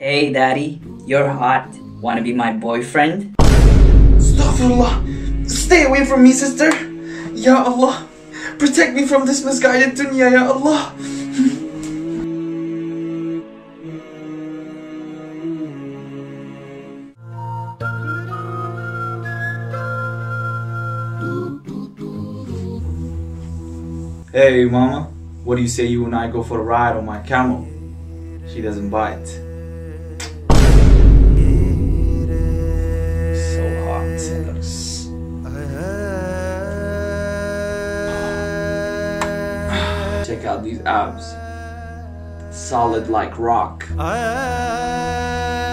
Hey daddy, you're hot. Wanna be my boyfriend? Astaghfirullah. Stay away from me, sister. Ya Allah. Protect me from this misguided dunya, Ya Allah. Hey mama, what do you say you and I go for a ride on my camel? She doesn't bite. So hot, it looks... Check out these abs. Solid like rock.